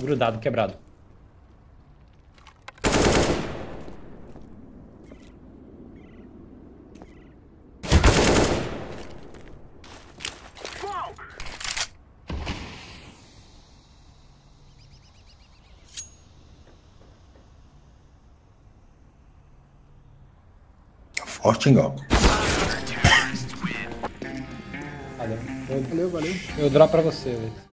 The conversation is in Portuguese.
grudado, quebrado. Forte, igual. Valeu. Valeu, valeu. Eu drop pra você, velho.